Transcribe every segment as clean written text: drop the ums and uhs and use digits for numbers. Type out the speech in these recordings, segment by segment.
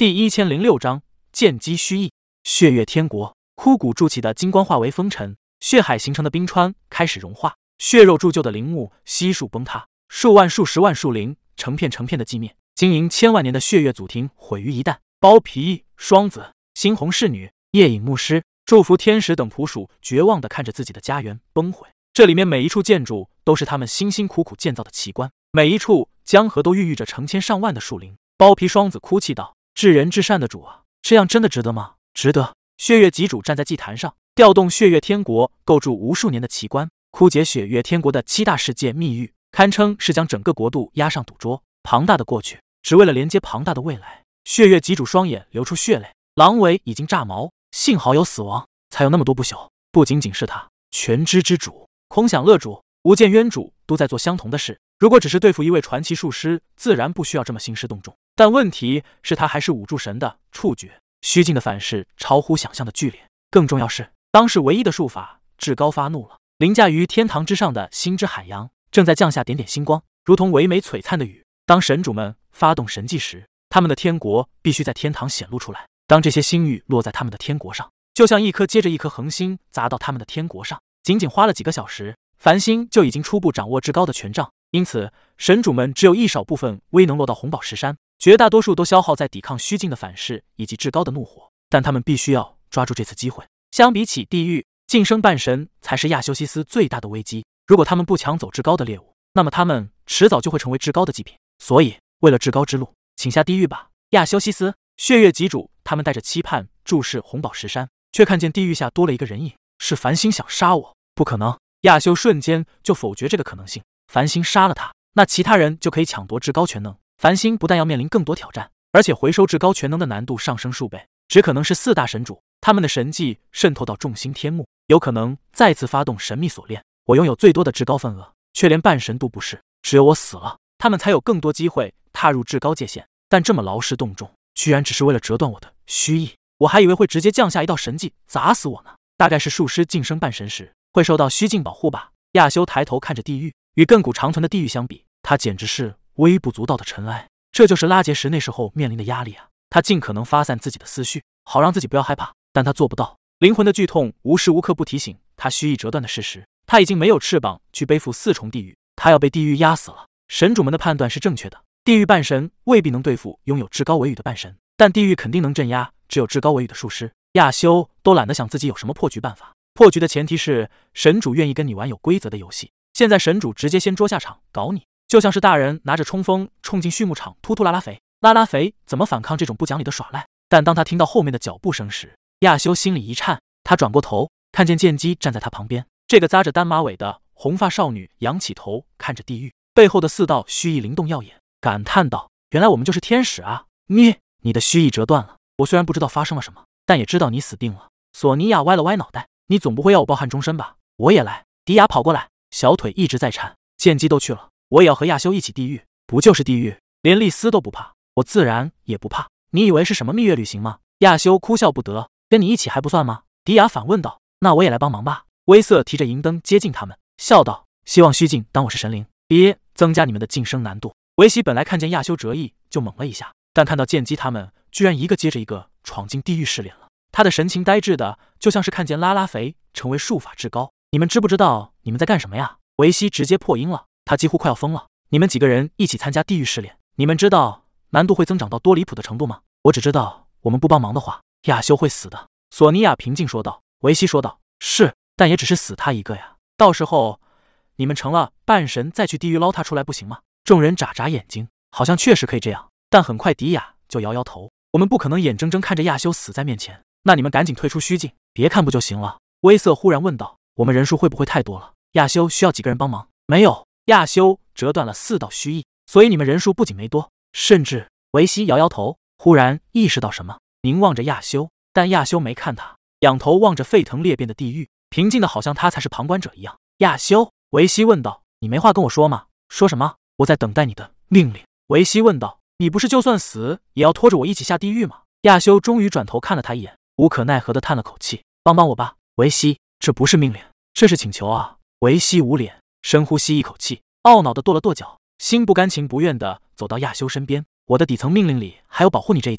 第1006章剑击虚意。血月天国，枯骨筑起的金光化为风尘，血海形成的冰川开始融化，血肉铸就的陵墓悉数崩塌，数万数十万树林成片成片的寂灭，经营千万年的血月祖庭毁于一旦。包皮、双子、猩红侍女、夜影牧师、祝福天使等仆属绝望地看着自己的家园崩毁。这里面每一处建筑都是他们辛辛苦苦建造的奇观，每一处江河都孕育着成千上万的树林。包皮双子哭泣道：“至仁至善的主啊，这样真的值得吗？值得。”血月极主站在祭坛上，调动血月天国构筑无数年的奇观，枯竭血月天国的7大世界密域，堪称是将整个国度压上赌桌。庞大的过去，只为了连接庞大的未来。血月极主双眼流出血泪，狼尾已经炸毛，幸好有死亡，才有那么多不朽。不仅仅是他，全知之主、空想乐主、无间渊主都在做相同的事。如果只是对付一位传奇术师，自然不需要这么兴师动众。但问题是，他还是五柱神的触觉，虚境的反噬超乎想象的剧烈。更重要是，当时唯一的术法至高发怒了，凌驾于天堂之上的星之海洋正在降下点点星光，如同唯美璀璨的雨。当神主们发动神迹时，他们的天国必须在天堂显露出来。当这些星域落在他们的天国上，就像一颗接着一颗恒星砸到他们的天国上，仅仅花了几个小时，繁星就已经初步掌握至高的权杖。因此，神主们只有一少部分威能落到红宝石山，绝大多数都消耗在抵抗虚境的反噬以及至高的怒火。但他们必须要抓住这次机会。相比起地狱，晋升半神才是亚修西斯最大的危机。如果他们不抢走至高的猎物，那么他们迟早就会成为至高的祭品。所以，为了至高之路，请下地狱吧，亚修西斯。血月极主他们带着期盼注视红宝石山，却看见地狱下多了一个人影。是繁星想杀我？不可能！亚修瞬间就否决这个可能性。繁星杀了他，那其他人就可以抢夺至高全能。繁星不但要面临更多挑战，而且回收至高全能的难度上升数倍。只可能是4大神主，他们的神迹渗透到众星天幕，有可能再次发动神秘锁链。我拥有最多的至高份额，却连半神都不是。只有我死了，他们才有更多机会踏入至高界限。但这么劳师动众，居然只是为了折断我的虚意。我还以为会直接降下一道神迹砸死我呢。大概是术师晋升半神时会受到虚境保护吧。亚修抬头看着地狱，与亘古长存的地狱相比，他简直是微不足道的尘埃。这就是拉结石那时候面临的压力啊！他尽可能发散自己的思绪，好让自己不要害怕，但他做不到。灵魂的剧痛无时无刻不提醒他虚意折断的事实。他已经没有翅膀去背负4重地狱，他要被地狱压死了。神主们的判断是正确的，地狱半神未必能对付拥有至高维语的半神，但地狱肯定能镇压只有至高维语的术师。亚修都懒得想自己有什么破局办法。破局的前提是神主愿意跟你玩有规则的游戏。现在神主直接先捉下场搞你，就像是大人拿着冲锋冲进畜牧场突突拉拉肥，拉拉肥怎么反抗这种不讲理的耍赖？但当他听到后面的脚步声时，亚修心里一颤。他转过头，看见剑姬站在他旁边。这个扎着单马尾的红发少女仰起头看着地狱，背后的4道虚意灵动耀眼，感叹道：“原来我们就是天使啊！你的虚意折断了。我虽然不知道发生了什么，但也知道你死定了。”索尼娅歪了歪脑袋：“你总不会要我抱憾终身吧？”我也来。迪亚跑过来，小腿一直在颤。剑姬都去了，我也要和亚修一起地狱。不就是地狱？连丽丝都不怕，我自然也不怕。你以为是什么蜜月旅行吗？亚修哭笑不得。跟你一起还不算吗？迪亚反问道。那我也来帮忙吧。威瑟提着银灯接近他们，笑道：“希望虚境当我是神灵，别增加你们的晋升难度。”维西本来看见亚修折翼就猛了一下，但看到剑姬他们居然一个接着一个闯进地狱试炼了，他的神情呆滞的，就像是看见拉拉肥成为术法至高。你们知不知道你们在干什么呀？维西直接破音了，他几乎快要疯了。你们几个人一起参加地狱试炼，你们知道难度会增长到多离谱的程度吗？我只知道我们不帮忙的话，亚修会死的。索尼娅平静说道。维西说道：“是，但也只是死他一个呀。到时候你们成了半神再去地狱捞他出来不行吗？”众人眨眨眼睛，好像确实可以这样。但很快迪亚就摇摇头：“我们不可能眼睁睁看着亚修死在面前。那你们赶紧退出虚境，别看不就行了。”威瑟忽然问道：“我们人数会不会太多了？亚修需要几个人帮忙？”没有，亚修折断了4道虚意，所以你们人数不仅没多，甚至……维西摇摇头，忽然意识到什么，凝望着亚修，但亚修没看他，仰头望着沸腾裂变的地狱，平静的好像他才是旁观者一样。亚修，维西问道：“你没话跟我说吗？”“说什么？我在等待你的命令。”维西问道。“你不是就算死也要拖着我一起下地狱吗？”亚修终于转头看了他一眼，无可奈何的叹了口气：“帮帮我吧，维西，这不是命令，这是请求啊。”维西捂脸，深呼吸一口气，懊恼的跺了跺脚，心不甘情不愿的走到亚修身边：“我的底层命令里还有保护你这一条。”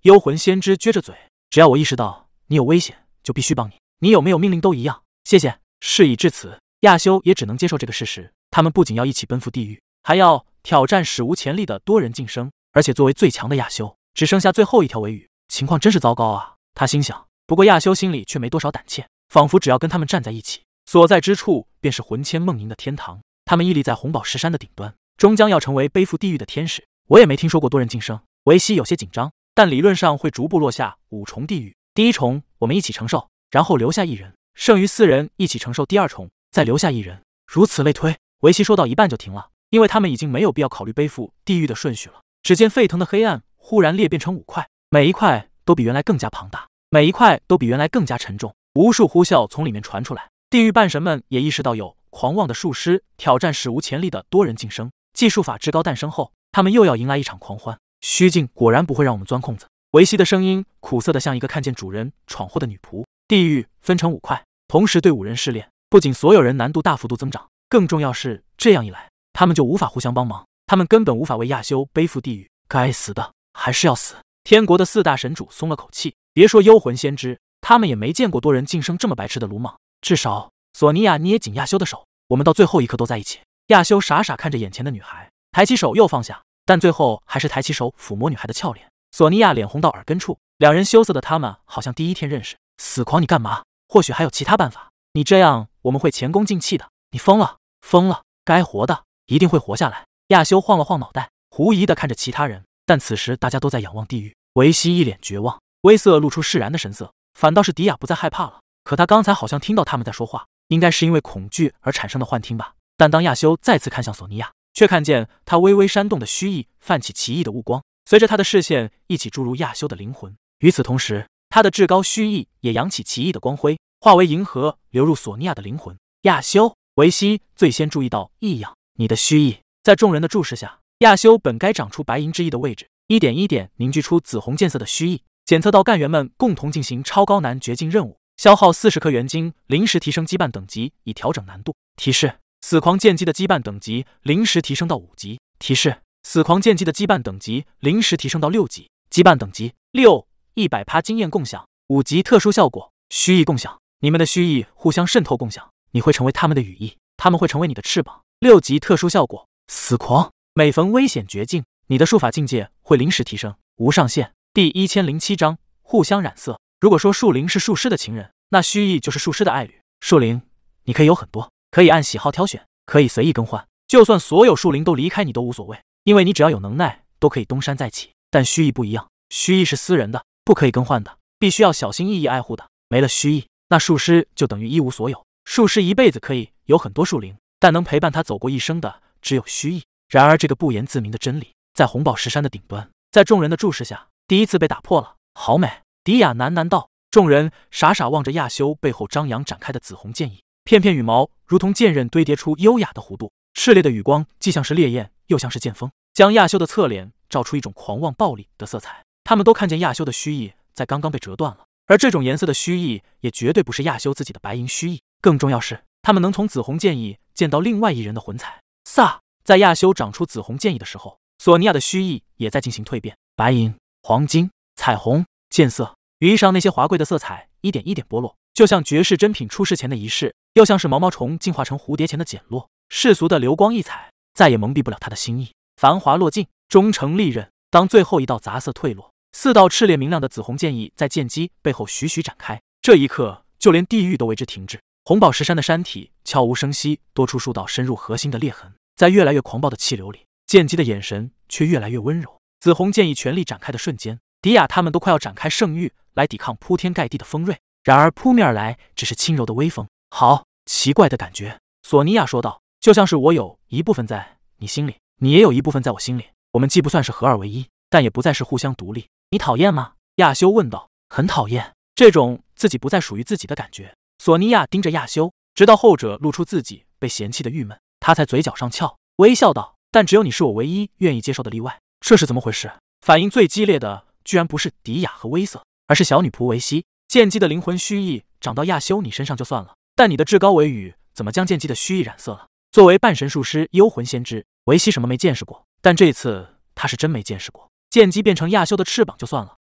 幽魂先知撅着嘴，只要我意识到你有危险，就必须帮你，你有没有命令都一样。谢谢。事已至此，亚修也只能接受这个事实。他们不仅要一起奔赴地狱，还要挑战史无前例的多人晋升，而且作为最强的亚修，只剩下最后一条尾羽，情况真是糟糕啊！他心想。不过亚修心里却没多少胆怯，仿佛只要跟他们站在一起，所在之处便是魂牵梦萦的天堂。他们屹立在红宝石山的顶端，终将要成为背负地狱的天使。我也没听说过多人晋升。维希有些紧张，但理论上会逐步落下5重地狱。第1重我们一起承受，然后留下1人，剩余4人一起承受第2重，再留下1人，如此类推。维希说到一半就停了，因为他们已经没有必要考虑背负地狱的顺序了。只见沸腾的黑暗忽然裂变成5块，每一块都比原来更加庞大，每一块都比原来更加沉重。无数呼啸从里面传出来，地狱半神们也意识到有狂妄的术师挑战史无前例的多人晋升。继术法之高诞生后，他们又要迎来一场狂欢。虚境果然不会让我们钻空子。维希的声音苦涩的像一个看见主人闯祸的女仆。地狱分成5块，同时对5人试炼，不仅所有人难度大幅度增长，更重要是这样一来，他们就无法互相帮忙，他们根本无法为亚修背负地狱。该死的，还是要死！天国的4大神主松了口气，别说幽魂先知，他们也没见过多人晋升这么白痴的鲁莽。至少，索尼娅捏紧亚修的手，我们到最后一刻都在一起。亚修傻傻看着眼前的女孩，抬起手又放下，但最后还是抬起手抚摸女孩的俏脸。索尼娅脸红到耳根处，两人羞涩的他们好像第一天认识。死狂，你干嘛？或许还有其他办法。你这样我们会前功尽弃的。你疯了，疯了！该活的一定会活下来。亚修晃了晃脑袋，狐疑的看着其他人，但此时大家都在仰望地狱。维希一脸绝望，威瑟露出释然的神色，反倒是迪亚不再害怕了。可他刚才好像听到他们在说话，应该是因为恐惧而产生的幻听吧。但当亚修再次看向索尼娅，却看见他微微煽动的虚翼泛起奇异的雾光，随着他的视线一起注入亚修的灵魂。与此同时，他的至高虚翼也扬起奇异的光辉，化为银河流入索尼娅的灵魂。亚修，维希最先注意到异样，你的虚翼。在众人的注视下，亚修本该长出白银之翼的位置，一点一点凝聚出紫红渐色的虚翼。检测到干员们共同进行超高难绝境任务，消耗40颗元晶，临时提升羁绊等级以调整难度。提示：死狂剑姬的羁绊等级临时提升到5级。提示：死狂剑姬的羁绊等级临时提升到6级。羁绊等级6，100%经验共享，5级特殊效果，虚翼共享。你们的虚翼互相渗透共享，你会成为他们的羽翼，他们会成为你的翅膀。6级特殊效果，死狂。每逢危险绝境，你的术法境界会临时提升，无上限。第1007章互相染色。如果说树灵是术师的情人，那虚翼就是术师的爱侣。树灵，你可以有很多，可以按喜好挑选，可以随意更换。就算所有树灵都离开你都无所谓，因为你只要有能耐，都可以东山再起。但虚翼不一样，虚翼是私人的，不可以更换的，必须要小心翼翼爱护的。没了虚翼，那术师就等于一无所有。术师一辈子可以有很多树灵，但能陪伴他走过一生的只有虚翼。然而这个不言自明的真理，在红宝石山的顶端，在众人的注视下，第一次被打破了。好美，迪亚喃喃道。众人傻傻望着亚修背后张扬展开的紫红剑翼，片片羽毛如同剑刃堆叠出优雅的弧度，炽烈的羽光既像是烈焰，又像是剑锋，将亚修的侧脸照出一种狂妄暴力的色彩。他们都看见亚修的虚翼在刚刚被折断了，而这种颜色的虚翼也绝对不是亚修自己的白银虚翼。更重要是，他们能从紫红剑翼见到另外一人的魂彩。飒！在亚修长出紫红剑翼的时候，索尼娅的虚翼也在进行蜕变，白银、黄金、彩虹、剑色，羽翼上那些华贵的色彩一点一点剥落，就像绝世珍品出世前的仪式，又像是毛毛虫进化成蝴蝶前的减落。世俗的流光溢彩再也蒙蔽不了他的心意。繁华落尽，终成利刃。当最后一道杂色退落，4道炽烈明亮的紫红剑翼在剑姬背后徐徐展开，这一刻，就连地狱都为之停滞。红宝石山的山体悄无声息多出数道深入核心的裂痕，在越来越狂暴的气流里，剑姬的眼神却越来越温柔。紫红剑翼全力展开的瞬间，迪亚他们都快要展开圣域来抵抗铺天盖地的锋锐，然而扑面而来只是轻柔的微风。好奇怪的感觉，索尼娅说道，就像是我有一部分在你心里，你也有一部分在我心里，我们既不算是合二为一，但也不再是互相独立。你讨厌吗？亚修问道。很讨厌，这种自己不再属于自己的感觉。索尼娅盯着亚修，直到后者露出自己被嫌弃的郁闷，他才嘴角上翘，微笑道，但只有你是我唯一愿意接受的例外。这是怎么回事？反应最激烈的居然不是迪亚和威瑟，而是小女仆维希。剑姬的灵魂虚翼长到亚修你身上就算了，但你的至高尾羽怎么将剑姬的虚翼染色了？作为半神术师幽魂先知，维希什么没见识过，但这次他是真没见识过。剑姬变成亚修的翅膀就算了，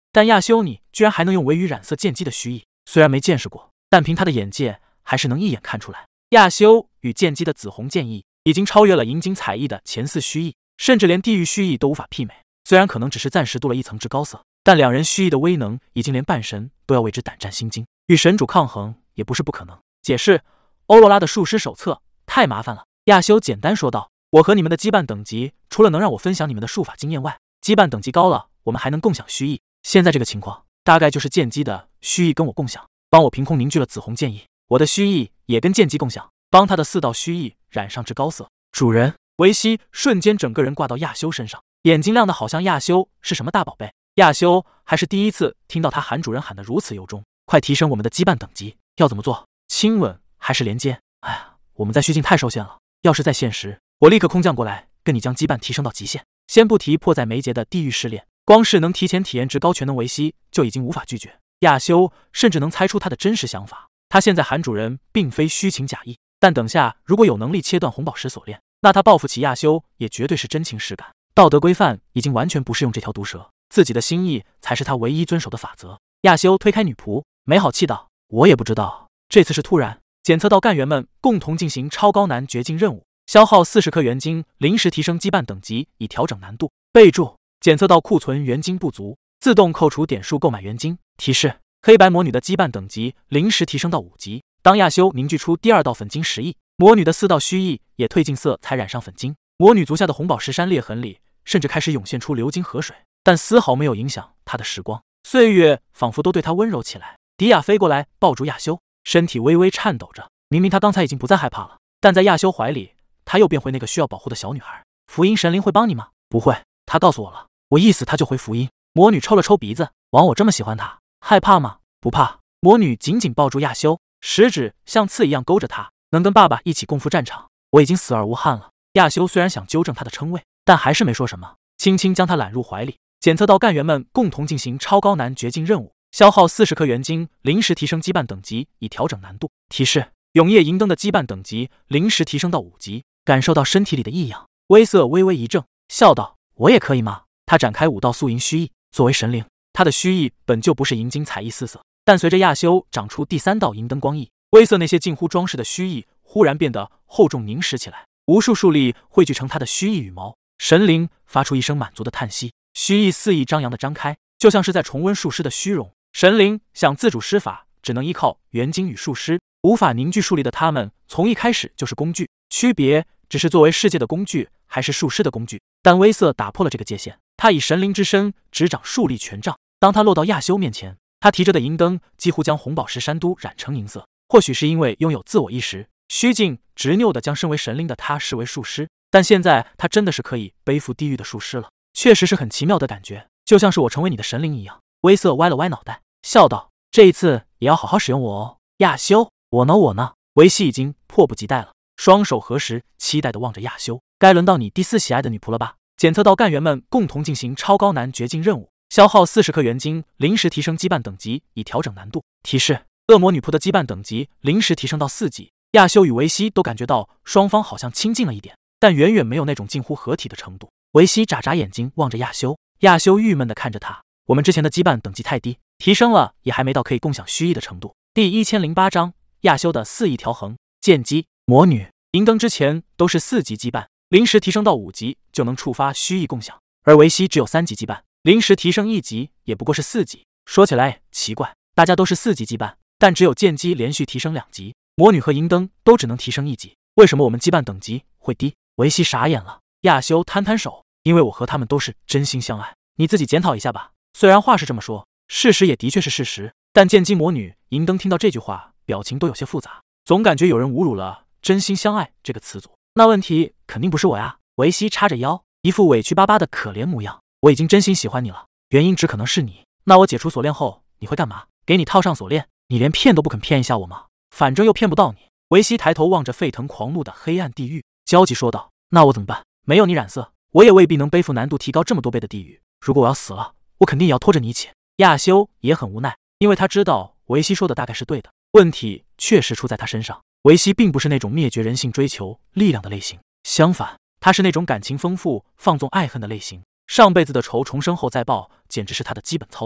但亚修你居然还能用尾羽染色剑姬的虚意，虽然没见识过，但凭他的眼界还是能一眼看出来，亚修与剑姬的紫红剑意已经超越了银晶彩意的前4虚意，甚至连地狱虚意都无法媲美。虽然可能只是暂时镀了一层之高色，但两人虚意的威能已经连半神都要为之胆战心惊，与神主抗衡也不是不可能。解释：欧罗拉的术师手册太麻烦了。亚修简单说道：我和你们的羁绊等级，除了能让我分享你们的术法经验外，羁绊等级高了，我们还能共享虚意。现在这个情况，大概就是剑姬的虚意跟我共享，帮我凭空凝聚了紫红剑意，我的虚意也跟剑姬共享，帮他的4道虚意染上至高色。主人，维西瞬间整个人挂到亚修身上，眼睛亮得好像亚修是什么大宝贝。亚修还是第一次听到他喊主人喊得如此由衷。快提升我们的羁绊等级，要怎么做？亲吻还是连接？哎呀，我们在虚境太受限了，要是在现实，我立刻空降过来，跟你将羁绊提升到极限。先不提迫在眉睫的地狱试炼，光是能提前体验至高全能维西就已经无法拒绝。亚修甚至能猜出他的真实想法，他现在喊主人并非虚情假意，但等下如果有能力切断红宝石锁链，那他报复起亚修也绝对是真情实感。道德规范已经完全不适用这条毒蛇，自己的心意才是他唯一遵守的法则。亚修推开女仆，没好气道：我也不知道，这次是突然。检测到干员们共同进行超高难绝境任务，消耗40颗元晶，临时提升羁绊等级以调整难度。备注：检测到库存元晶不足，自动扣除点数购买元晶。提示：黑白魔女的羁绊等级临时提升到5级。当亚修凝聚出第2道粉晶10亿，魔女的4道虚意也褪尽色才染上粉晶。魔女足下的红宝石山裂痕里甚至开始涌现出流金河水，但丝毫没有影响她的时光，岁月仿佛都对她温柔起来。迪亚飞过来抱住亚修，身体微微颤抖着。明明她刚才已经不再害怕了，但在亚修怀里，她又变回那个需要保护的小女孩。福音神灵会帮你吗？不会，他告诉我了，我意思他就回福音。魔女抽了抽鼻子，枉我这么喜欢他，害怕吗？不怕。魔女紧紧抱住亚修，食指像刺一样勾着他，能跟爸爸一起共赴战场，我已经死而无憾了。亚修虽然想纠正他的称谓，但还是没说什么，轻轻将他揽入怀里。检测到干员们共同进行超高难绝境任务，消耗40颗元晶，临时提升羁绊等级以调整难度。提示：永夜银灯的羁绊等级临时提升到5级。感受到身体里的异样，威瑟微微一怔，笑道：我也可以吗？他展开5道素银虚意，作为神灵，他的虚意本就不是银晶彩意4色，但随着亚修长出第3道银灯光翼，威瑟那些近乎装饰的虚意忽然变得厚重凝实起来，无数束力汇聚成他的虚意羽毛。神灵发出一声满足的叹息，虚意肆意张扬的张开，就像是在重温术师的虚荣。神灵想自主施法，只能依靠元晶与术师，无法凝聚束力的他们从一开始就是工具，区别只是作为世界的工具还是术师的工具。但威瑟打破了这个界限，他以神灵之身执掌束力权杖。当他落到亚修面前，他提着的银灯几乎将红宝石山都染成银色。或许是因为拥有自我意识，虚境执拗地将身为神灵的他视为术师，但现在他真的是可以背负地狱的术师了，确实是很奇妙的感觉，就像是我成为你的神灵一样。威瑟歪了歪脑袋，笑道：这一次也要好好使用我哦。亚修，我呢？维西已经迫不及待了，双手合十，期待地望着亚修。该轮到你第4喜爱的女仆了吧？检测到干员们共同进行超高难绝境任务，消耗40颗元晶，临时提升羁绊等级以调整难度。提示：恶魔女仆的羁绊等级临时提升到4级。亚修与维西都感觉到双方好像亲近了一点，但远远没有那种近乎合体的程度。维西眨眨眼睛望着亚修，亚修郁闷地看着他：我们之前的羁绊等级太低，提升了也还没到可以共享虚意的程度。第1008章亚修的4翼调衡。剑姬、魔女、银灯之前都是4级羁绊，临时提升到5级就能触发虚意共享，而维西只有3级羁绊，临时提升1级也不过是4级。说起来奇怪，大家都是4级羁绊，但只有剑姬连续提升2级，魔女和银灯都只能提升1级，为什么我们羁绊等级会低？维西傻眼了。亚修摊摊手：因为我和他们都是真心相爱，你自己检讨一下吧。虽然话是这么说，事实也的确是事实，但剑姬、魔女、银灯听到这句话，表情都有些复杂，总感觉有人侮辱了真心相爱这个词组。那问题肯定不是我呀。维西叉着腰，一副委屈巴巴的可怜模样。我已经真心喜欢你了，原因只可能是你。那我解除锁链后你会干嘛？给你套上锁链，你连骗都不肯骗一下我吗？反正又骗不到你。维西抬头望着沸腾狂怒的黑暗地狱，焦急说道：那我怎么办？没有你染色，我也未必能背负难度提高这么多倍的地狱。如果我要死了，我肯定也要拖着你一起。亚修也很无奈，因为他知道维西说的大概是对的，问题确实出在他身上。维西并不是那种灭绝人性、追求力量的类型，相反，他是那种感情丰富、放纵爱恨的类型。上辈子的仇重生后再报，简直是他的基本操作。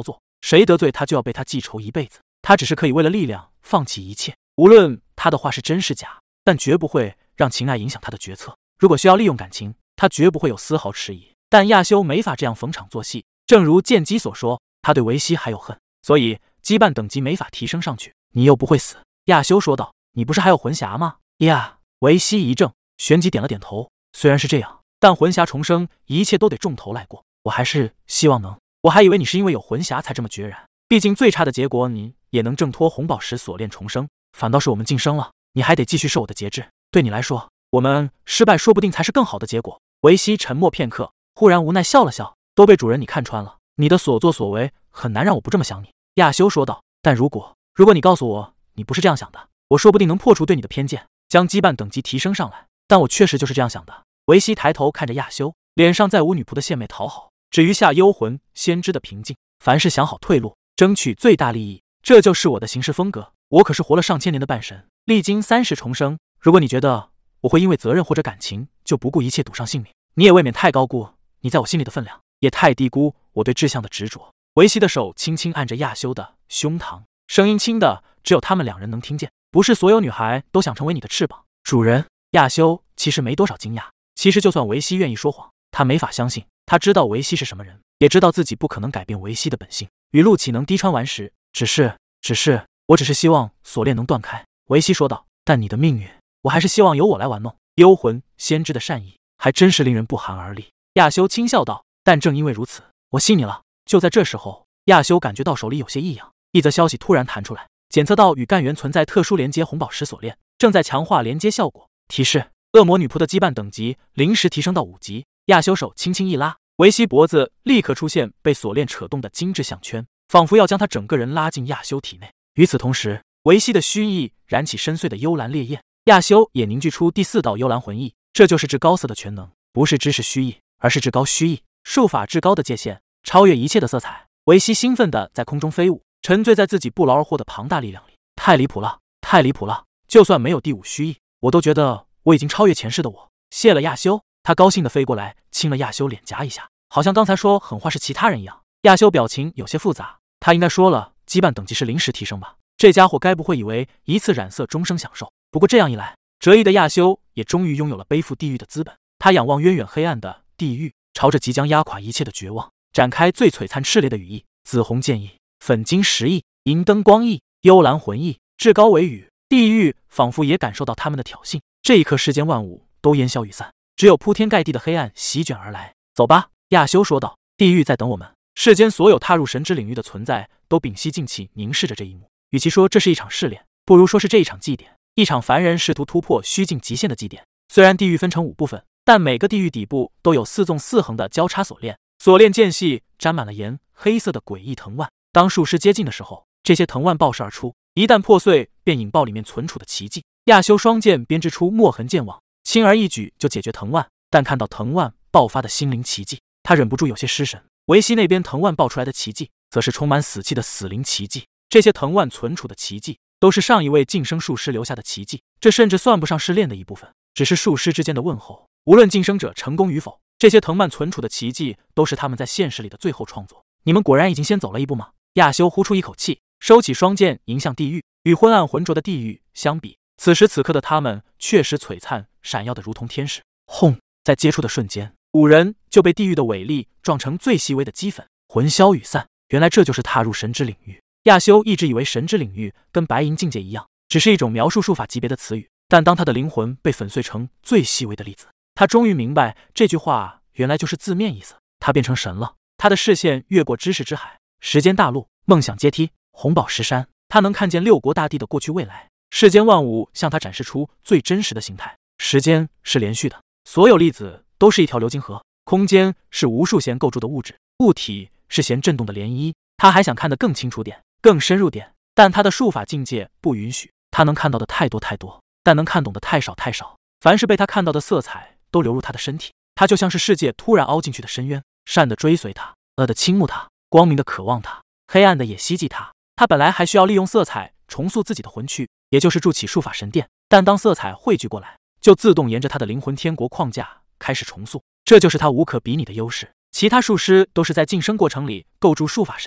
谁得罪他就要被他记仇一辈子。他只是可以为了力量放弃一切，无论他的话是真是假，但绝不会让情爱影响他的决策。如果需要利用感情，他绝不会有丝毫迟疑。但亚修没法这样逢场作戏，正如剑姬所说，他对维希还有恨，所以羁绊等级没法提升上去。你又不会死，亚修说道。你不是还有魂匣吗？呀，维希一怔，旋即点了点头。虽然是这样，但魂匣重生，一切都得重头来过。我还是希望能……我还以为你是因为有魂匣才这么决然。毕竟最差的结果，你也能挣脱红宝石锁链重生，反倒是我们晋升了，你还得继续受我的节制。对你来说，我们失败说不定才是更好的结果。维希沉默片刻，忽然无奈笑了笑。都被主人你看穿了，你的所作所为很难让我不这么想你。亚修说道。但如果你告诉我你不是这样想的，我说不定能破除对你的偏见，将羁绊等级提升上来。但我确实就是这样想的。维希抬头看着亚修，脸上再无女仆的献媚讨好，只余下幽魂先知的平静。凡事想好退路，争取最大利益，这就是我的行事风格。我可是活了上千年的半神，历经30重生。如果你觉得我会因为责任或者感情就不顾一切赌上性命，你也未免太高估你在我心里的分量，也太低估我对志向的执着。维希的手轻轻按着亚修的胸膛，声音轻的只有他们两人能听见。不是所有女孩都想成为你的翅膀，主人。亚修其实没多少惊讶。其实就算维希愿意说谎，他没法相信。他知道维希是什么人，也知道自己不可能改变维希的本性。雨露岂能滴穿顽石？我只是希望锁链能断开。维希说道。但你的命运，我还是希望由我来玩弄。幽魂先知的善意，还真是令人不寒而栗。亚修轻笑道。但正因为如此，我信你了。就在这时候，亚修感觉到手里有些异样，一则消息突然弹出来，检测到与干员存在特殊连接红宝石锁链，正在强化连接效果。提示：恶魔女仆的羁绊等级临时提升到5级。亚修手轻轻一拉，维希脖子立刻出现被锁链扯动的精致项圈，仿佛要将他整个人拉进亚修体内。与此同时，维希的虚意燃起深邃的幽蓝烈焰，亚修也凝聚出第4道幽蓝魂翼。这就是至高色的全能，不是知识虚意，而是至高虚意，术法至高的界限，超越一切的色彩。维希兴奋地在空中飞舞，沉醉在自己不劳而获的庞大力量里。太离谱了，太离谱了！就算没有第5虚意，我都觉得我已经超越前世的我。谢了亚修。他高兴地飞过来，亲了亚修脸颊一下，好像刚才说狠话是其他人一样。亚修表情有些复杂，他应该说了羁绊等级是临时提升吧？这家伙该不会以为一次染色终生享受？不过这样一来，折翼的亚修也终于拥有了背负地狱的资本。他仰望渊远黑暗的地狱，朝着即将压垮一切的绝望展开最璀璨炽烈的羽翼。紫红剑翼，粉金石翼，银灯光翼，幽蓝魂翼，至高为羽。地狱仿佛也感受到他们的挑衅，这一刻世间万物都烟消云散，只有铺天盖地的黑暗席卷而来。走吧，亚修说道。地狱在等我们。世间所有踏入神之领域的存在都屏息静气，凝视着这一幕。与其说这是一场试炼，不如说是这一场祭典，一场凡人试图突破虚境极限的祭典。虽然地狱分成5部分，但每个地狱底部都有4纵4横的交叉锁链，锁链间隙沾满了盐黑色的诡异藤蔓。当术士接近的时候，这些藤蔓爆射而出，一旦破碎，便引爆里面存储的奇迹。亚修双剑编织出墨痕剑网，轻而易举就解决藤蔓。但看到藤蔓爆发的心灵奇迹，他忍不住有些失神。维希那边藤蔓爆出来的奇迹，则是充满死气的死灵奇迹。这些藤蔓存储的奇迹，都是上一位晋升术师留下的奇迹。这甚至算不上试炼的一部分，只是术师之间的问候。无论晋升者成功与否，这些藤蔓存储的奇迹，都是他们在现实里的最后创作。你们果然已经先走了一步吗？亚修呼出一口气，收起双剑，迎向地狱。与昏暗浑浊的地狱相比，此时此刻的他们确实璀璨闪耀的如同天使。轰！在接触的瞬间，5人就被地狱的伟力撞成最细微的齑粉，魂消雨散。原来这就是踏入神之领域。亚修一直以为神之领域跟白银境界一样，只是一种描述术法级别的词语。但当他的灵魂被粉碎成最细微的粒子，他终于明白这句话原来就是字面意思。他变成神了。他的视线越过知识之海，时间大陆，梦想阶梯，红宝石山。他能看见6国大地的过去未来，世间万物向他展示出最真实的形态。时间是连续的，所有粒子都是一条流经河，空间是无数弦构筑的物质，物体是弦震动的涟漪。他还想看得更清楚点，更深入点，但他的术法境界不允许。他能看到的太多太多，但能看懂的太少太少。凡是被他看到的色彩都流入他的身体，他就像是世界突然凹进去的深渊，善的追随他，恶的倾慕他，光明的渴望他，黑暗的也希冀他。他本来还需要利用色彩重塑自己的魂躯，也就是筑起术法神殿，但当色彩汇聚过来，就自动沿着他的灵魂天国框架开始重塑。这就是他无可比拟的优势。其他术师都是在晋升过程里构筑术法神殿，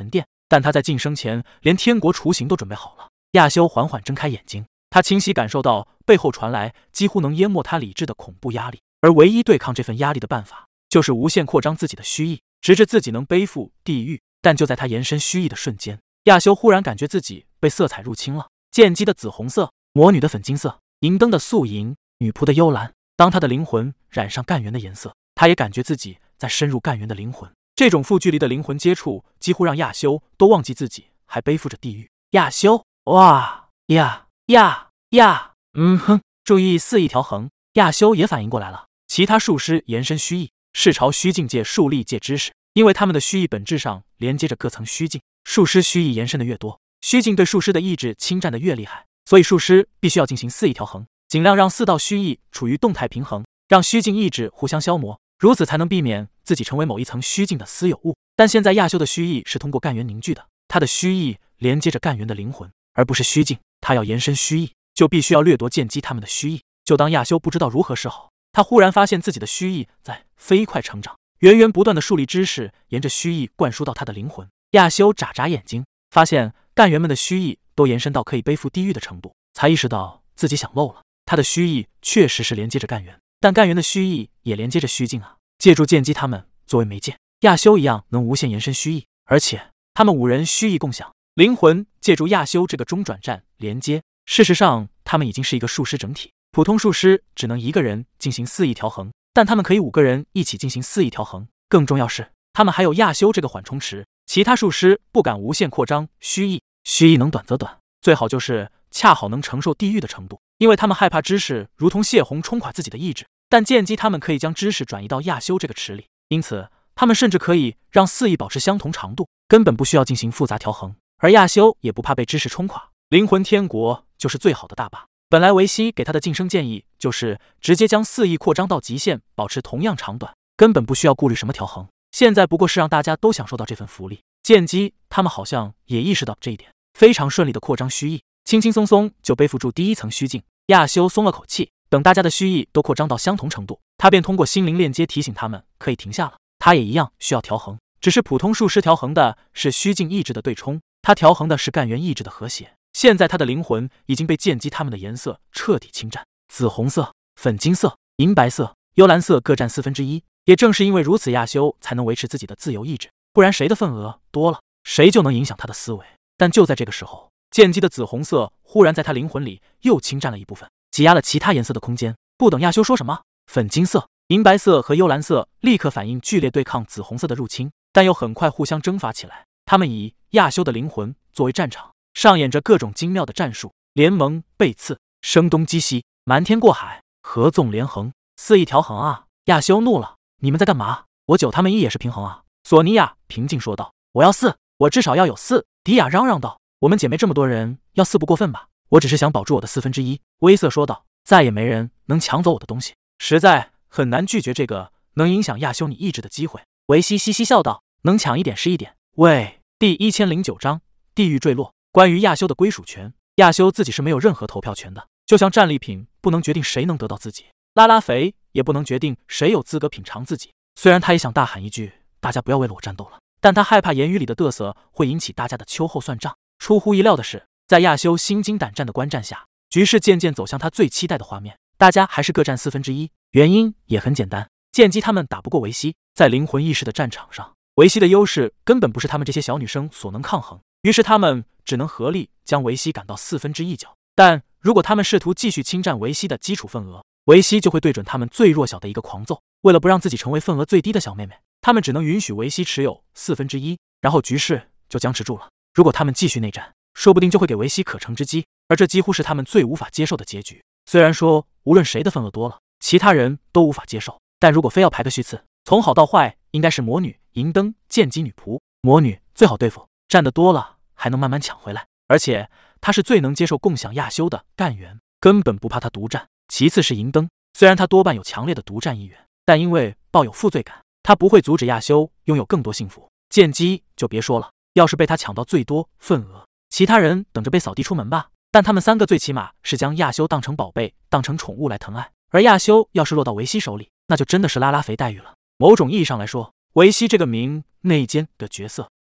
但他在晋升前连天国雏形都准备好了。亚修缓缓睁开眼睛，他清晰感受到背后传来几乎能淹没他理智的恐怖压力，而唯一对抗这份压力的办法，就是无限扩张自己的虚意，直至自己能背负地狱。但就在他延伸虚意的瞬间，亚修忽然感觉自己被色彩入侵了：剑姬的紫红色，魔女的粉金色，银灯的素银，女仆的幽蓝。当他的灵魂染上干元的颜色，他也感觉自己在深入干元的灵魂。这种负距离的灵魂接触，几乎让亚修都忘记自己还背负着地狱。亚修，哇呀，注意四意调衡。亚修也反应过来了，其他术师延伸虚意，是朝虚境界树立界知识，因为他们的虚意本质上连接着各层虚境。术师虚意延伸的越多，虚境对术师的意志侵占的越厉害，所以术师必须要进行四意调衡，尽量让四道虚意处于动态平衡，让虚境意志互相消磨，如此才能避免自己成为某一层虚境的私有物。但现在亚修的虚意是通过干元凝聚的，他的虚意连接着干元的灵魂，而不是虚境。他要延伸虚意，就必须要掠夺剑姬他们的虚意。就当亚修不知道如何是好，他忽然发现自己的虚意在飞快成长，源源不断的树立知识沿着虚意灌输到他的灵魂。亚修眨眨眼睛，发现干元们的虚意都延伸到可以背负地狱的程度，才意识到自己想漏了。他的虚意确实是连接着干元，但干元的虚意也连接着虚境啊。借助剑姬他们作为媒介，亚修一样能无限延伸虚意，而且他们5人虚意共享，灵魂借助亚修这个中转站连接。事实上，他们已经是一个术师整体。普通术师只能一个人进行四意调衡，但他们可以5个人一起进行四意调衡。更重要是，他们还有亚修这个缓冲池，其他术师不敢无限扩张虚意，虚意能短则短，最好就是恰好能承受地狱的程度，因为他们害怕知识如同泄洪冲垮自己的意志。但剑姬他们可以将知识转移到亚修这个池里，因此他们甚至可以让四意保持相同长度，根本不需要进行复杂调衡。而亚修也不怕被知识冲垮，灵魂天国就是最好的大坝。本来维西给他的晋升建议就是直接将四意扩张到极限，保持同样长短，根本不需要顾虑什么调衡。现在不过是让大家都享受到这份福利。剑姬他们好像也意识到这一点，非常顺利的扩张虚意，轻轻松松就背负住第一层虚境。亚修松了口气，等大家的虚意都扩张到相同程度，他便通过心灵链接提醒他们可以停下了。他也一样需要调衡，只是普通术师调衡的是虚境意志的对冲，他调衡的是干元意志的和谐。现在他的灵魂已经被剑姬他们的颜色彻底侵占，紫红色、粉金色、银白色、幽蓝色各占1/4。也正是因为如此，亚修才能维持自己的自由意志，不然谁的份额多了，谁就能影响他的思维。但就在这个时候，剑姬的紫红色忽然在他灵魂里又侵占了一部分，挤压了其他颜色的空间。不等亚修说什么，粉金色、银白色和幽蓝色立刻反应剧烈对抗紫红色的入侵，但又很快互相征伐起来。他们以亚修的灵魂作为战场，上演着各种精妙的战术，联盟、背刺、声东击西、瞒天过海、合纵连横，四意调衡啊！亚修怒了，你们在干嘛？我9他们1也是平衡啊！索尼娅平静说道，我要4，我至少要有4。迪亚嚷嚷道，我们姐妹这么多人，要4不过分吧？我只是想保住我的1/4。威瑟说道，再也没人能抢走我的东西，实在很难拒绝这个能影响亚修你意志的机会。维西嘻嘻笑道，能抢一点是一点。喂，第1009章地狱坠落。关于亚修的归属权，亚修自己是没有任何投票权的，就像战利品不能决定谁能得到自己，拉拉肥也不能决定谁有资格品尝自己。虽然他也想大喊一句大家不要为了我战斗了，但他害怕言语里的嘚瑟会引起大家的秋后算账。出乎意料的是，在亚修心惊胆战的观战下，局势渐渐走向他最期待的画面，大家还是各占1/4。原因也很简单，剑姬他们打不过维西，在灵魂意识的战场上，维西的优势根本不是他们这些小女生所能抗衡，于是他们只能合力将维西赶到1/4角。但如果他们试图继续侵占维西的基础份额，维西就会对准他们最弱小的一个狂揍。为了不让自己成为份额最低的小妹妹，他们只能允许维西持有1/4，然后局势就僵持住了。如果他们继续内战，说不定就会给维西可乘之机，而这几乎是他们最无法接受的结局。虽然说无论谁的份额多了，其他人都无法接受，但如果非要排个序次，从好到坏应该是魔女、银灯、剑姬、女仆。魔女最好对付，占得多了还能慢慢抢回来，而且她是最能接受共享亚修的干员，根本不怕他独占。其次是银灯，虽然他多半有强烈的独占意愿，但因为抱有负罪感，他不会阻止亚修拥有更多幸福。剑姬就别说了，要是被他抢到最多份额，其他人等着被扫地出门吧。但他们3个最起码是将亚修当成宝贝，当成宠物来疼爱，而亚修要是落到维西手里，那就真的是拉拉肥待遇了。某种意义上来说，维西这个名内奸的角色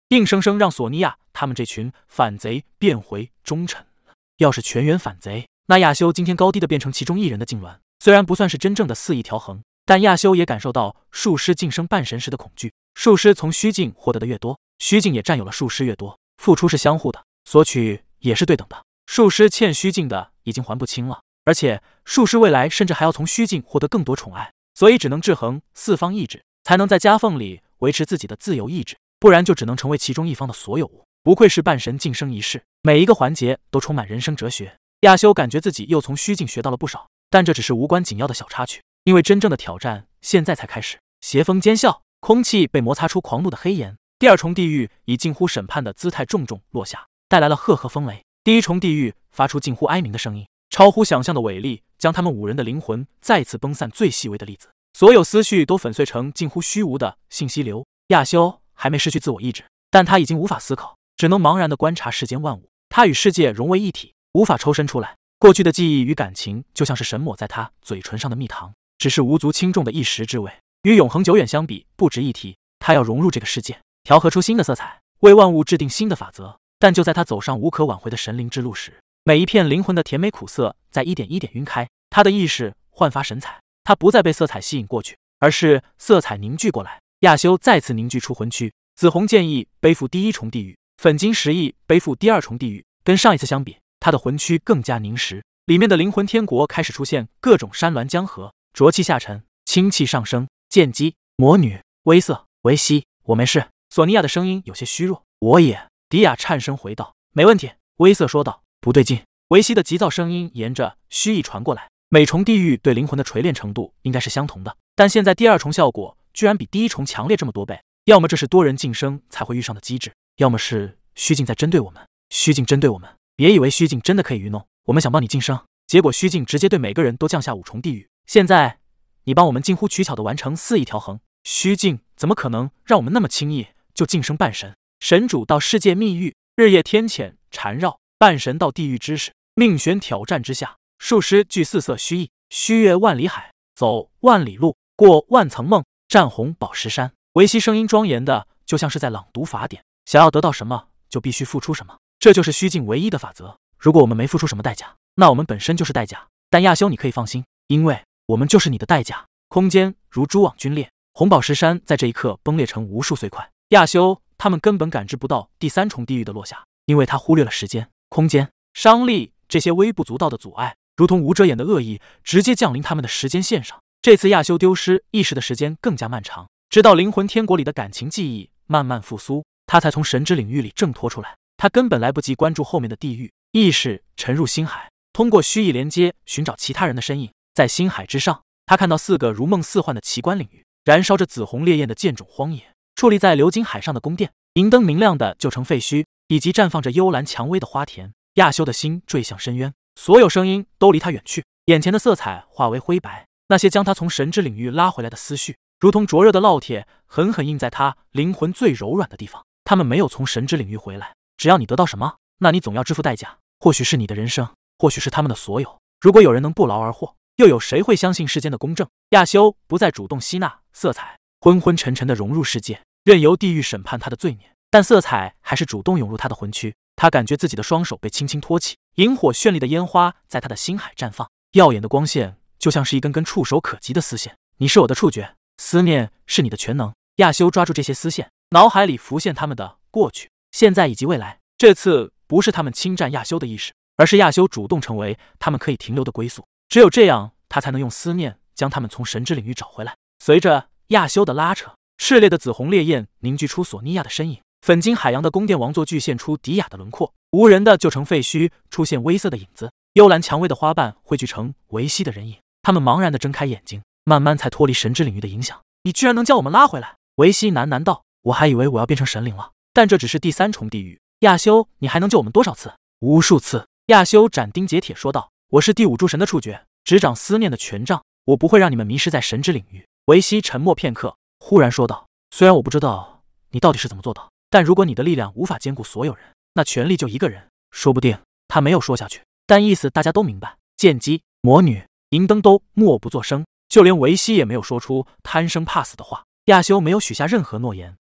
硬生生让索尼娅他们这群反贼变回忠臣了。要是全员反贼，那亚修今天高低的变成其中一人的痉挛，虽然不算是真正的肆意调衡，但亚修也感受到术师晋升半神时的恐惧。术师从虚境获得的越多，虚境也占有了术师越多，付出是相互的，索取也是对等的。术师欠虚境的已经还不清了，而且术师未来甚至还要从虚境获得更多宠爱，所以只能制衡四方意志，才能在夹缝里维持自己的自由意志，不然就只能成为其中一方的所有物。不愧是半神晋升仪式，每一个环节都充满人生哲学。亚修感觉自己又从虚境学到了不少，但这只是无关紧要的小插曲，因为真正的挑战现在才开始。邪风尖啸，空气被摩擦出狂怒的黑炎。第二重地狱以近乎审判的姿态重重落下，带来了赫赫风雷。第一重地狱发出近乎哀鸣的声音，超乎想象的伟力将他们5人的灵魂再次崩散最细微的粒子，所有思绪都粉碎成近乎虚无的信息流。亚修还没失去自我意志，但他已经无法思考，只能茫然地观察世间万物。他与世界融为一体，无法抽身出来。过去的记忆与感情就像是神抹在他嘴唇上的蜜糖，只是无足轻重的一时之味，与永恒久远相比不值一提。他要融入这个世界，调和出新的色彩，为万物制定新的法则。但就在他走上无可挽回的神灵之路时，每一片灵魂的甜美苦涩在一点一点晕开，他的意识焕发神采。他不再被色彩吸引过去，而是色彩凝聚过来。亚修再次凝聚出魂躯，紫红剑意背负第一重地狱，粉金石意背负第二重地狱。跟上一次相比，他的魂躯更加凝实，里面的灵魂天国开始出现各种山峦江河，浊气下沉，清气上升。剑姬、魔女、威瑟、维西，我没事。索尼娅的声音有些虚弱。我也。迪亚颤声回道：没问题。威瑟说道：不对劲。维西的急躁声音沿着虚意传过来。每重地狱对灵魂的锤炼程度应该是相同的，但现在第二重效果居然比第一重强烈这么多倍。要么这是多人晋升才会遇上的机制，要么是虚境在针对我们。虚境针对我们，别以为虚境真的可以愚弄我们，想帮你晋升，结果虚境直接对每个人都降下5重地狱。现在你帮我们近乎取巧的完成肆意调衡，虚境怎么可能让我们那么轻易就晋升半神？神主到世界密域，日夜天谴缠绕；半神到地狱之势，命悬挑战之下。术师具四色虚意，虚越万里海，走万里路，过万层梦，战红宝石山。维西声音庄严的，就像是在朗读法典。想要得到什么，就必须付出什么，这就是虚境唯一的法则。如果我们没付出什么代价，那我们本身就是代价。但亚修，你可以放心，因为我们就是你的代价。空间如蛛网皲裂，红宝石山在这一刻崩裂成无数碎块。亚修他们根本感知不到第3重地狱的落下，因为他忽略了时间、空间、伤力这些微不足道的阻碍，如同无遮掩的恶意直接降临他们的时间线上。这次亚修丢失意识的时间更加漫长，直到灵魂天国里的感情记忆慢慢复苏，他才从神之领域里挣脱出来。他根本来不及关注后面的地狱，意识沉入星海，通过虚意连接寻找其他人的身影。在星海之上，他看到4个如梦似幻的奇观领域，燃烧着紫红烈焰的剑冢荒野，矗立在流金海上的宫殿，银灯明亮的就成废墟，以及绽放着幽蓝蔷薇的花田。亚修的心坠向深渊，所有声音都离他远去，眼前的色彩化为灰白。那些将他从神之领域拉回来的思绪，如同灼热的烙铁，狠狠印在他灵魂最柔软的地方。他们没有从神之领域回来。只要你得到什么，那你总要支付代价，或许是你的人生，或许是他们的所有。如果有人能不劳而获，又有谁会相信世间的公正？亚修不再主动吸纳色彩，昏昏沉沉地融入世界，任由地狱审判他的罪孽。但色彩还是主动涌入他的魂躯，他感觉自己的双手被轻轻托起，萤火绚丽的烟花在他的心海绽放，耀眼的光线就像是一根根触手可及的丝线。你是我的触觉，思念是你的全能。亚修抓住这些丝线，脑海里浮现他们的过去、现在以及未来。这次不是他们侵占亚修的意识，而是亚修主动成为他们可以停留的归宿。只有这样，他才能用思念将他们从神之领域找回来。随着亚修的拉扯，炽烈的紫红烈焰凝聚出索尼娅的身影，粉金海洋的宫殿王座具现出迪亚的轮廓，无人的旧城废墟出现微色的影子，幽蓝蔷薇的花瓣汇聚成维西的人影。他们茫然地睁开眼睛，慢慢才脱离神之领域的影响。你居然能将我们拉回来！维西喃喃道：我还以为我要变成神灵了，但这只是第3重地狱。亚修，你还能救我们多少次？无数次。亚修斩钉截铁说道：我是第5诸神的触觉，执掌思念的权杖，我不会让你们迷失在神之领域。维西沉默片刻，忽然说道：虽然我不知道你到底是怎么做到，但如果你的力量无法兼顾所有人，那权力就一个人，说不定。他没有说下去，但意思大家都明白。剑姬、魔女、银灯都默不作声，就连维西也没有说出贪生怕死的话。亚修没有许下任何诺言，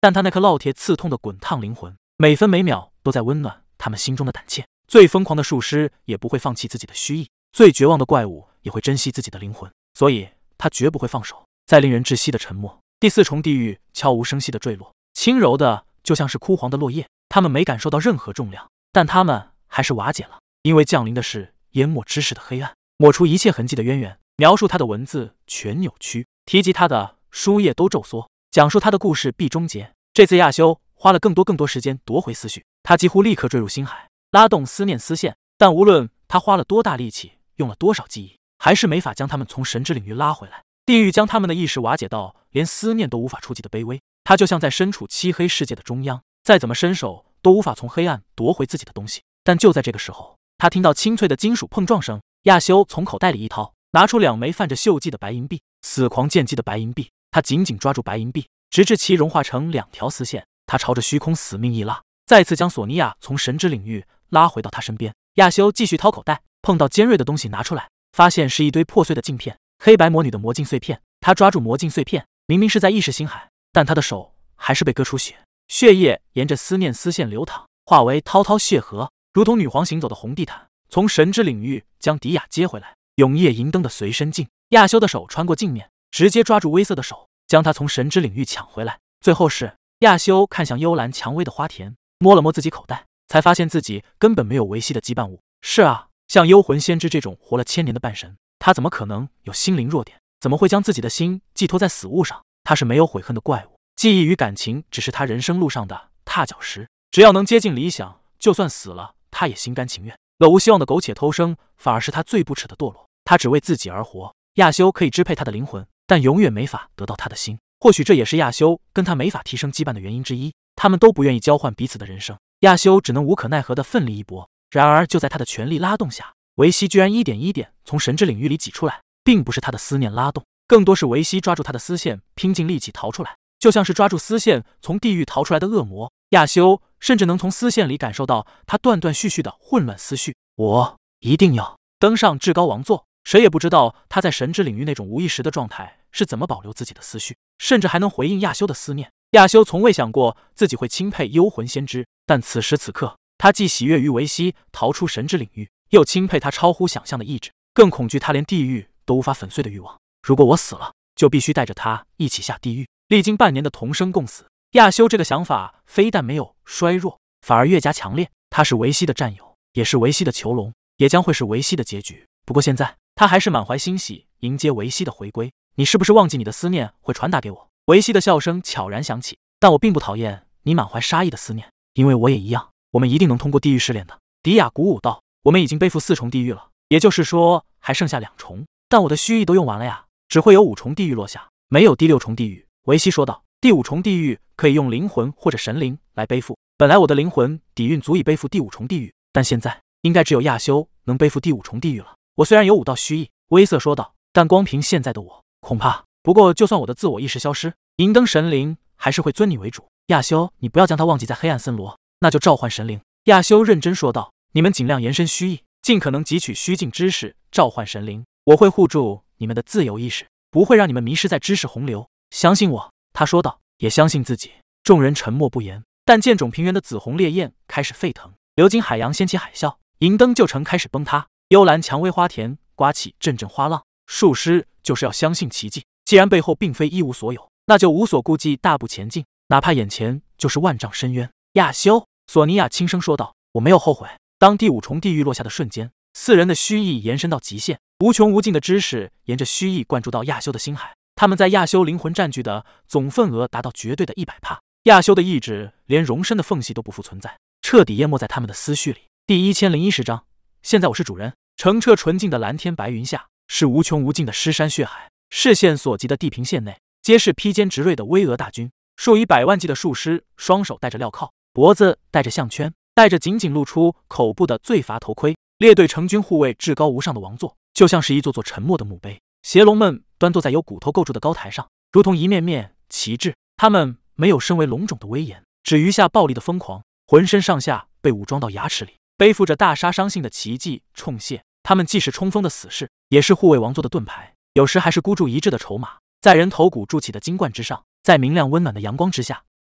但他那颗烙铁刺痛的滚烫灵魂，每分每秒都在温暖他们心中的胆怯。最疯狂的术师也不会放弃自己的虚意，最绝望的怪物也会珍惜自己的灵魂，所以他绝不会放手。在令人窒息的沉默，第4重地狱悄无声息地坠落，轻柔的就像是枯黄的落叶。他们没感受到任何重量，但他们还是瓦解了，因为降临的是淹没知识的黑暗，抹除一切痕迹的渊源。描述他的文字全扭曲，提及他的书页都皱缩，讲述他的故事必终结。这次亚修花了更多时间夺回思绪，他几乎立刻坠入心海，拉动思念丝线，但无论他花了多大力气，用了多少记忆，还是没法将他们从神之领域拉回来。地狱将他们的意识瓦解到连思念都无法触及的卑微，他就像在身处漆黑世界的中央，再怎么伸手都无法从黑暗夺回自己的东西。但就在这个时候，他听到清脆的金属碰撞声，亚修从口袋里一掏，拿出2枚泛着锈迹的白银币，死狂剑击的白银币。他紧紧抓住白银币，直至其融化成2条丝线。他朝着虚空死命一拉，再次将索尼娅从神之领域拉回到他身边。亚修继续掏口袋，碰到尖锐的东西拿出来，发现是一堆破碎的镜片，黑白魔女的魔镜碎片。他抓住魔镜碎片，明明是在意识心海，但他的手还是被割出血，血液沿着思念丝线流淌，化为滔滔血河，如同女皇行走的红地毯。从神之领域将迪亚接回来，永夜银灯的随身镜。亚修的手穿过镜面，直接抓住微色的手，将他从神之领域抢回来。最后是亚修看向幽兰蔷薇的花田，摸了摸自己口袋，才发现自己根本没有维系的羁绊物。是啊，像幽魂先知这种活了1000年的半神，他怎么可能有心灵弱点？怎么会将自己的心寄托在死物上？他是没有悔恨的怪物，记忆与感情只是他人生路上的踏脚石。只要能接近理想，就算死了，他也心甘情愿。了无希望的苟且偷生，反而是他最不耻的堕落。他只为自己而活。亚修可以支配他的灵魂，但永远没法得到他的心。或许这也是亚修跟他没法提升羁绊的原因之一。他们都不愿意交换彼此的人生，亚修只能无可奈何地奋力一搏。然而就在他的全力拉动下，维西居然一点一点从神之领域里挤出来，并不是他的思念拉动，更多是维西抓住他的丝线，拼尽力气逃出来，就像是抓住丝线从地狱逃出来的恶魔。亚修甚至能从丝线里感受到他断断续续的混乱思绪。我一定要登上至高王座。谁也不知道他在神之领域那种无意识的状态是怎么保留自己的思绪，甚至还能回应亚修的思念。亚修从未想过自己会钦佩幽魂先知，但此时此刻，他既喜悦于维西逃出神之领域，又钦佩他超乎想象的意志，更恐惧他连地狱都无法粉碎的欲望。如果我死了，就必须带着他一起下地狱。历经半年的同生共死，亚修这个想法非但没有衰弱，反而越加强烈。他是维西的战友，也是维西的囚笼，也将会是维西的结局。不过现在，他还是满怀欣喜迎接维西的回归。你是不是忘记你的思念会传达给我？维西的笑声悄然响起。但我并不讨厌你满怀杀意的思念，因为我也一样。我们一定能通过地狱试炼的。迪亚鼓舞道。我们已经背负4重地狱了，也就是说还剩下2重。但我的虚意都用完了呀，只会有5重地狱落下，没有第6重地狱。维西说道。第5重地狱可以用灵魂或者神灵来背负。本来我的灵魂底蕴足以背负第5重地狱，但现在应该只有亚修能背负第5重地狱了。我虽然有5道虚意，威瑟说道，但光凭现在的我，恐怕……不过就算我的自我意识消失，银灯神灵还是会尊你为主。亚修，你不要将它忘记在黑暗森罗，那就召唤神灵。亚修认真说道，你们尽量延伸虚意，尽可能汲取虚境知识，召唤神灵。我会护住你们的自由意识，不会让你们迷失在知识洪流。相信我，他说道，也相信自己。众人沉默不言，但剑冢平原的紫红烈焰开始沸腾，流经海洋掀起海啸，银灯旧城开始崩塌，幽兰蔷薇花田刮起阵阵花浪。术师就是要相信奇迹，既然背后并非一无所有，那就无所顾忌大步前进，哪怕眼前就是万丈深渊。亚修，索尼娅轻声说道，我没有后悔。当第5重地狱落下的瞬间，4人的虚意延伸到极限，无穷无尽的知识沿着虚意灌注到亚修的心海，他们在亚修灵魂占据的总份额达到绝对的100%。亚修的意志连容身的缝隙都不复存在，彻底淹没在他们的思绪里。第1010章，现在我是主人。澄澈纯净的蓝天白云下，是无穷无尽的尸山血海，视线所及的地平线内，皆是披坚执锐的巍峨大军。数以百万计的术师，双手戴着镣铐，脖子戴着项圈，戴着紧紧露出口部的罪罚头盔，列队成军护卫至高无上的王座，就像是一座座沉默的墓碑。邪龙们端坐在由骨头构筑的高台上，如同一面面旗帜。他们没有身为龙种的威严，只余下暴力的疯狂，浑身上下被武装到牙齿里，背负着大杀伤性的奇迹冲线。他们既是冲锋的死士，也是护卫王座的盾牌，有时还是孤注一掷的筹码。在人头骨筑起的金冠之上，在明亮温暖的阳光之下，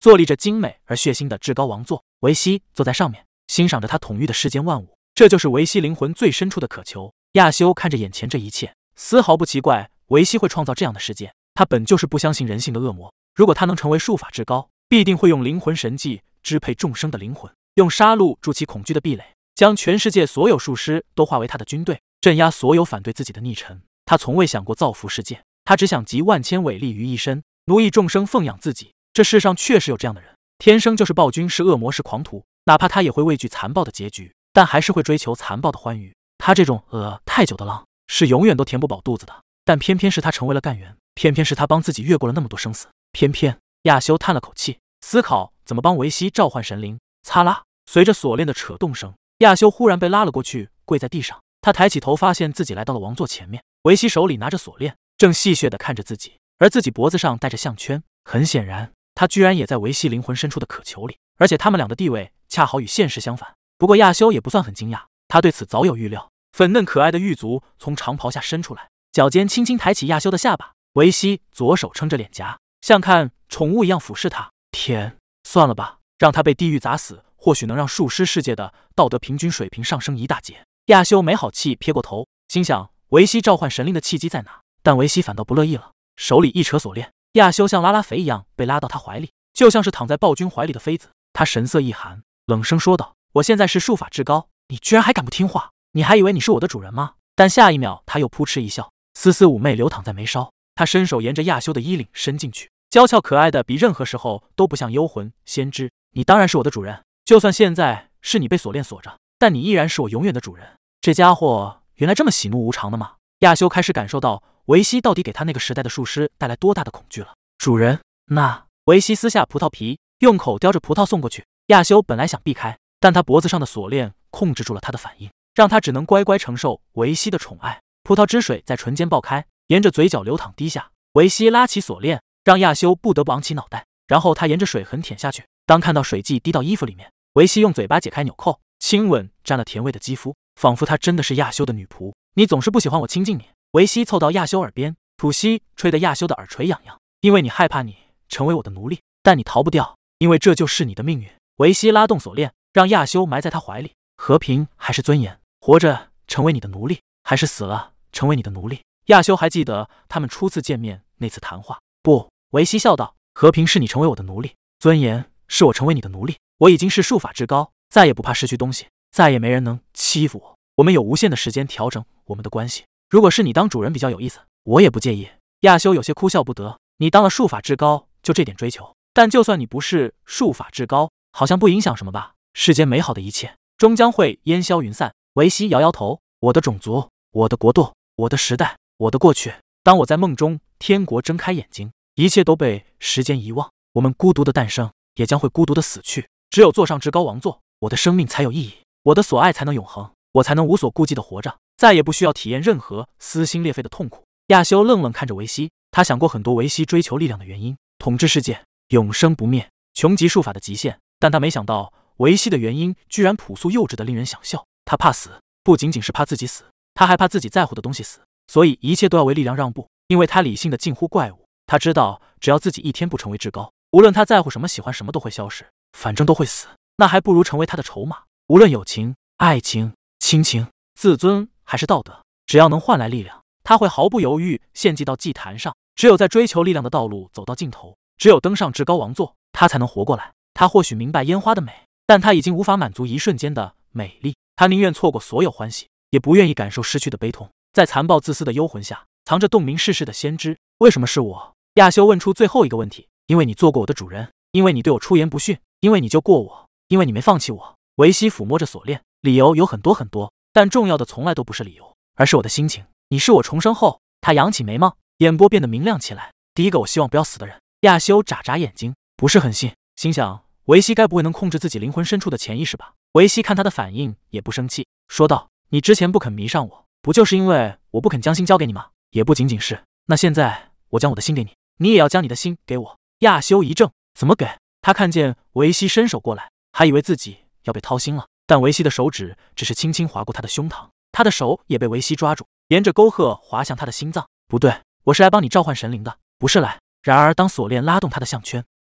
坐立着精美而血腥的至高王座。维希坐在上面，欣赏着他统御的世间万物。这就是维希灵魂最深处的渴求。亚修看着眼前这一切，丝毫不奇怪维希会创造这样的世界。他本就是不相信人性的恶魔，如果他能成为术法至高，必定会用灵魂神迹支配众生的灵魂，用杀戮筑起恐惧的壁垒，将全世界所有术师都化为他的军队，镇压所有反对自己的逆臣。他从未想过造福世界，他只想集万千伟力于一身，奴役众生，奉养自己。这世上确实有这样的人，天生就是暴君，是恶魔，是狂徒，哪怕他也会畏惧残暴的结局，但还是会追求残暴的欢愉。他这种太久的狼，是永远都填不饱肚子的。但偏偏是他成为了干员，偏偏是他帮自己越过了那么多生死，偏偏……亚修叹了口气，思考怎么帮维希召唤神灵。擦啦，随着锁链的扯动声，亚修忽然被拉了过去，跪在地上。他抬起头，发现自己来到了王座前面，维希手里拿着锁链，正戏谑地看着自己，而自己脖子上戴着项圈。很显然，他居然也在维希灵魂深处的渴求里，而且他们俩的地位恰好与现实相反。不过亚修也不算很惊讶，他对此早有预料。粉嫩可爱的玉足从长袍下伸出来，脚尖轻轻抬起亚修的下巴。维希左手撑着脸颊，像看宠物一样俯视他。天，算了吧，让他被地狱砸死，或许能让术师世界的道德平均水平上升一大截。亚修没好气撇过头，心想维希召唤神灵的契机在哪？但维希反倒不乐意了，手里一扯锁链，亚修像拉拉肥一样被拉到他怀里，就像是躺在暴君怀里的妃子。他神色一寒，冷声说道：“我现在是术法至高，你居然还敢不听话？你还以为你是我的主人吗？”但下一秒他又扑哧一笑，丝丝妩媚流淌在眉梢。他伸手沿着亚修的衣领伸进去，娇俏可爱的比任何时候都不像幽魂先知。你当然是我的主人，就算现在是你被锁链锁着，但你依然是我永远的主人。这家伙原来这么喜怒无常的吗？亚修开始感受到维希到底给他那个时代的术师带来多大的恐惧了。主人，那……维希撕下葡萄皮，用口叼着葡萄送过去。亚修本来想避开，但他脖子上的锁链控制住了他的反应，让他只能乖乖承受维希的宠爱。葡萄汁水在唇间爆开，沿着嘴角流淌滴下。维希拉起锁链，让亚修不得不昂起脑袋，然后他沿着水痕舔下去。当看到水迹滴到衣服里面，维希用嘴巴解开纽扣，亲吻沾了甜味的肌肤，仿佛她真的是亚修的女仆。你总是不喜欢我亲近你。维希凑到亚修耳边，吐息吹得亚修的耳垂痒痒。因为你害怕你成为我的奴隶，但你逃不掉，因为这就是你的命运。维希拉动锁链，让亚修埋在他怀里。和平还是尊严？活着成为你的奴隶，还是死了成为你的奴隶？亚修还记得他们初次见面那次谈话。不，维希笑道，和平是你成为我的奴隶，尊严是我成为你的奴隶。我已经是术法至高，再也不怕失去东西，再也没人能欺负我。我们有无限的时间调整我们的关系。如果是你当主人比较有意思，我也不介意。亚修有些哭笑不得，你当了术法至高，就这点追求？但就算你不是术法至高，好像不影响什么吧？世间美好的一切终将会烟消云散。维希摇摇头，我的种族，我的国度，我的时代，我的过去。当我在梦中，天国睁开眼睛，一切都被时间遗忘。我们孤独的诞生，也将会孤独的死去。只有坐上至高王座，我的生命才有意义，我的所爱才能永恒，我才能无所顾忌的活着，再也不需要体验任何撕心裂肺的痛苦。亚修愣愣看着维希，他想过很多维希追求力量的原因，统治世界，永生不灭，穷极术法的极限。但他没想到维希的原因居然朴素幼稚的令人想笑。他怕死，不仅仅是怕自己死，他还怕自己在乎的东西死，所以一切都要为力量让步。因为他理性的近乎怪物，他知道只要自己一天不成为至高，无论他在乎什么喜欢什么都会消失，反正都会死，那还不如成为他的筹码。无论友情、爱情、亲情、自尊还是道德，只要能换来力量，他会毫不犹豫献祭到祭坛上。只有在追求力量的道路走到尽头，只有登上至高王座，他才能活过来。他或许明白烟花的美，但他已经无法满足一瞬间的美丽。他宁愿错过所有欢喜，也不愿意感受失去的悲痛。在残暴自私的幽魂下，藏着洞明世事的先知。为什么是我？亚修问出最后一个问题。因为你做过我的主人，因为你对我出言不逊，因为你救过我，因为你没放弃我。维希抚摸着锁链，理由有很多很多，但重要的从来都不是理由，而是我的心情。你是我重生后。他扬起眉毛，眼波变得明亮起来。第一个我希望不要死的人。亚修眨眨眼睛，不是很信，心想维希该不会能控制自己灵魂深处的潜意识吧？维希看他的反应也不生气，说道，你之前不肯迷上我，不就是因为我不肯将心交给你吗？也不仅仅是。那现在我将我的心给你，你也要将你的心给我。亚修一怔，怎么给？他看见维希伸手过来，还以为自己要被掏心了，但维希的手指只是轻轻划过他的胸膛，他的手也被维希抓住，沿着沟壑滑向他的心脏。不对，我是来帮你召唤神灵的，不是来。然而当锁链拉动他的项圈，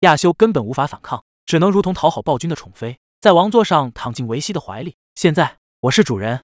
亚修根本无法反抗，只能如同讨好暴君的宠妃，在王座上躺进维西的怀里。现在我是主人，